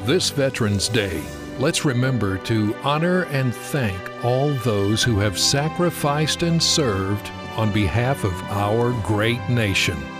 This Veterans Day, let's remember to honor and thank all those who have sacrificed and served on behalf of our great nation.